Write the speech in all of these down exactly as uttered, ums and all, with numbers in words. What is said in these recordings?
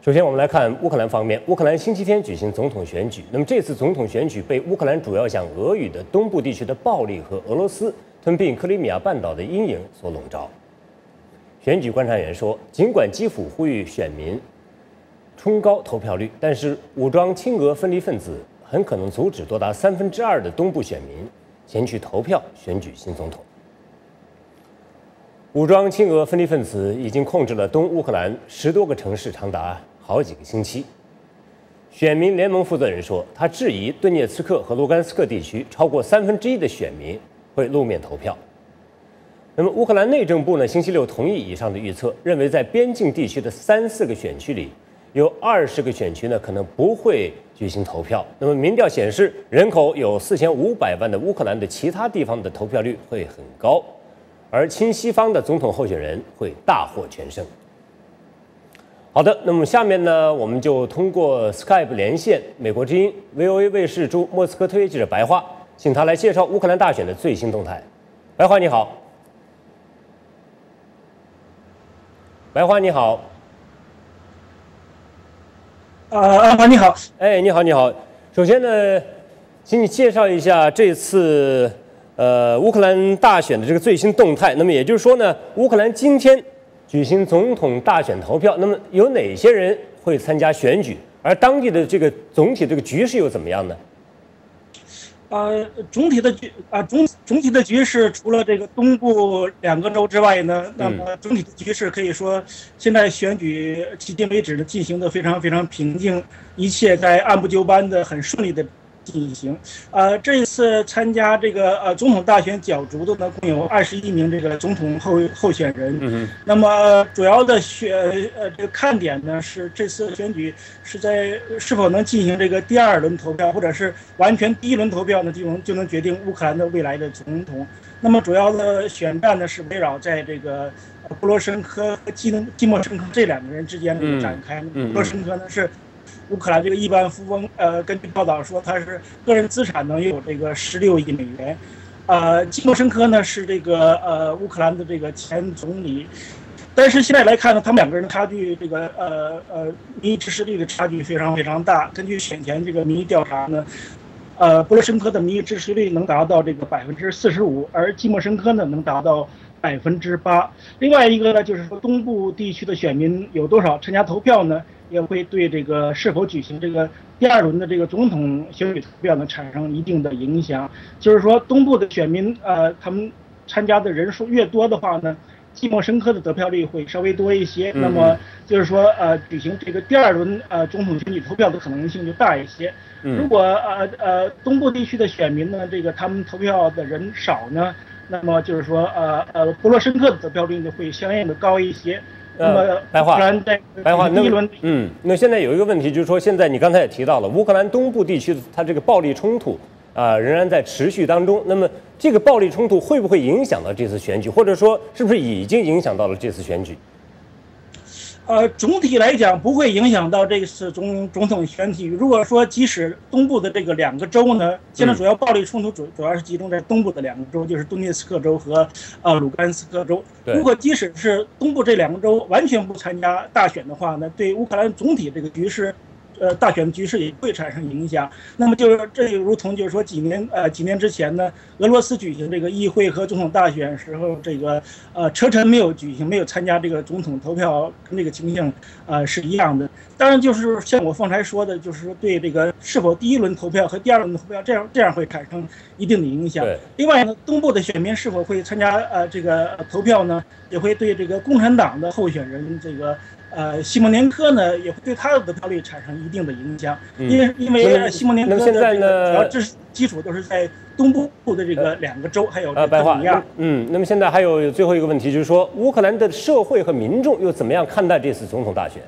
首先，我们来看乌克兰方面。乌克兰星期天举行总统选举，那么这次总统选举被乌克兰主要讲俄语的东部地区的暴力和俄罗斯吞并克里米亚半岛的阴影所笼罩。选举观察员说，尽管基辅呼吁选民冲高投票率，但是武装亲俄分离分子很可能阻止多达三分之二的东部选民前去投票选举新总统。武装亲俄分离分子已经控制了东乌克兰十多个城市，长达好几个星期。选民联盟负责人说，他质疑顿涅茨克和卢甘斯克地区超过三分之一的选民会露面投票。那么，乌克兰内政部呢，星期六同意以上的预测，认为在边境地区的三四个选区里，有二十个选区呢可能不会举行投票。那么，民调显示，人口有四千五百万的乌克兰的其他地方的投票率会很高，而亲西方的总统候选人会大获全胜。好的，那么下面呢，我们就通过 Skype 连线美国之音 V O A 卫视驻莫斯科特约记者白桦，请他来介绍乌克兰大选的最新动态。白桦你好，白桦你好， 啊啊，你好， 哎，你好你好，首先呢，请你介绍一下这次呃乌克兰大选的这个最新动态。那么也就是说呢，乌克兰今天举行总统大选投票，那么有哪些人会参加选举？而当地的这个总体这个局势又怎么样呢？ 呃，总体的局啊，总总体的局势，除了这个东部两个州之外呢，那么总体的局势可以说，现在选举迄今为止呢进行的非常非常平静，一切在按部就班的很顺利的进行。呃，这一次参加这个呃总统大选角逐的呢，共有二十一名这个总统候候选人。嗯，那么主要的选呃这个看点呢是这次选举是在是否能进行这个第二轮投票，或者是完全第一轮投票呢，就能就能决定乌克兰的未来的总统。那么主要的选战呢是围绕在这个波罗申科和基基莫申科这两个人之间这个展开。波罗申科呢是乌克兰这个亿万富翁，呃，根据报道说，他是个人资产能有这个十六亿美元。呃，基莫申科呢是这个呃乌克兰的这个前总理，但是现在来看呢，他们两个人的差距，这个呃呃民意支持率的差距非常非常大。根据选前这个民意调查呢，呃，波罗申科的民意支持率能达到这个百分之四十五，而基莫申科呢能达到百分之八。另外一个呢，就是说东部地区的选民有多少参加投票呢？也会对这个是否举行这个第二轮的这个总统选举投票呢产生一定的影响。就是说，东部的选民，呃，他们参加的人数越多的话呢，基莫申科的得票率会稍微多一些。那么就是说，呃，举行这个第二轮呃总统选举投票的可能性就大一些。如果呃呃东部地区的选民呢，这个他们投票的人少呢，那么就是说，呃呃波罗申科的得票率呢会相应的高一些。 呃，白桦，白桦，那么，嗯，那现在有一个问题，就是说，现在你刚才也提到了，乌克兰东部地区的它这个暴力冲突啊、呃，仍然在持续当中。那么，这个暴力冲突会不会影响到这次选举，或者说，是不是已经影响到了这次选举？ 呃，总体来讲不会影响到这次总总统选举。如果说即使东部的这个两个州呢，现在主要暴力冲突主主要是集中在东部的两个州，就是顿涅茨克州和呃卢甘斯克州。如果即使是东部这两个州完全不参加大选的话呢，对乌克兰总体这个局势。呃，大选局势也会产生影响。那么就是这就如同就是说几年呃几年之前呢，俄罗斯举行这个议会和总统大选时候，这个呃车臣没有举行，没有参加这个总统投票，跟这个情形呃是一样的。当然就是像我方才说的，就是说对这个是否第一轮投票和第二轮投票这样这样会产生一定的影响。另外呢，东部的选民是否会参加呃这个投票呢，也会对这个共产党的候选人这个。呃，西蒙年科呢也会对他的得票率产生一定的影响，因为因为西蒙年科的这个主要支持基础都是在东部的这个两个州，还有呃，白桦，嗯，那么现在还有最后一个问题，就是说乌克兰的社会和民众又怎么样看待这次总统大选？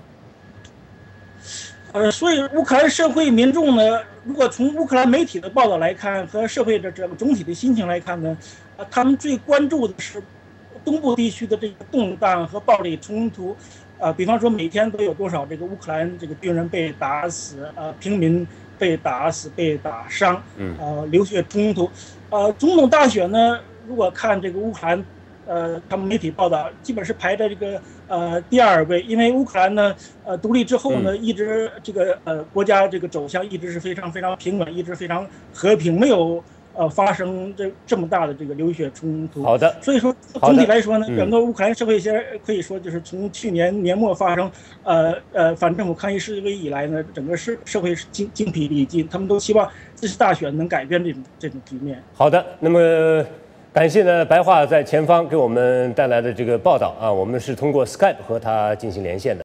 呃，所以乌克兰社会民众呢，如果从乌克兰媒体的报道来看和社会的这个总体的心情来看呢，呃，他们最关注的是东部地区的这个动荡和暴力冲突。呃，比方说每天都有多少这个乌克兰这个军人被打死，呃，平民被打死、被打伤，呃，流血冲突。呃，总统大选呢，如果看这个乌克兰呃，他们媒体报道，基本是排在这个呃第二位，因为乌克兰呢，呃，独立之后呢，一直这个呃国家这个走向一直是非常非常平稳，一直非常和平，没有呃发生这这么大的这个流血冲突。 好的， 所以说总体来说呢， 嗯、 整个乌克兰社会现在可以说就是从去年年末发生呃呃反政府抗议示威以来呢，整个社社会是精精疲力尽，他们都希望这次大选能改变这种这种局面。 好的，那么。感谢呢，白桦在前方给我们带来的这个报道啊，我们是通过 Skype 和他进行连线的。